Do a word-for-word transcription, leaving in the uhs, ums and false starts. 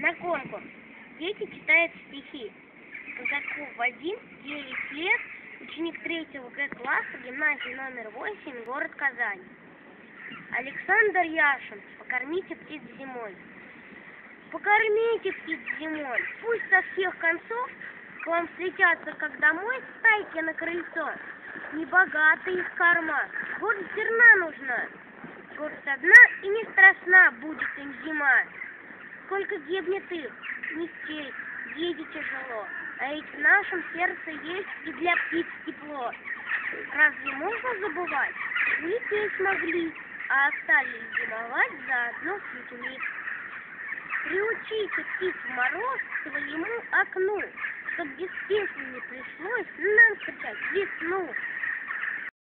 На конкурс. Дети читают стихи. Казаков Вадим, девять лет, ученик третьего Г класса, гимназии номер восемь, город Казань. Александр Яшин. Покормите птиц зимой. Покормите птиц зимой, пусть со всех концов к вам слетятся, как домой, стайки на крыльцо. Небогатый их корма, горсть зерна нужна, горсть одна и не страшна будет им зима. Сколько гибнет их, не счесть, еде тяжело, а ведь в нашем сердце есть и для птиц тепло. Разве можно забывать? Лететь могли, а остались зимовать заодно с людьми. Приучите птиц в мороз к своему окну, чтоб без песни не пришлось нам встречать весну.